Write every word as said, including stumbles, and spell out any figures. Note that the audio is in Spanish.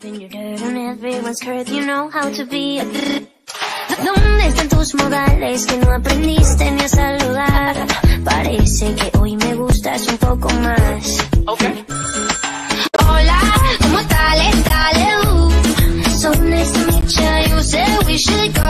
¿Dónde están tus modales que no aprendiste ni a saludar? Parece que hoy me gustas un poco más. Okay. Hola, ¿cómo tal? Dale, uh. So nice to meet you. You said we should go.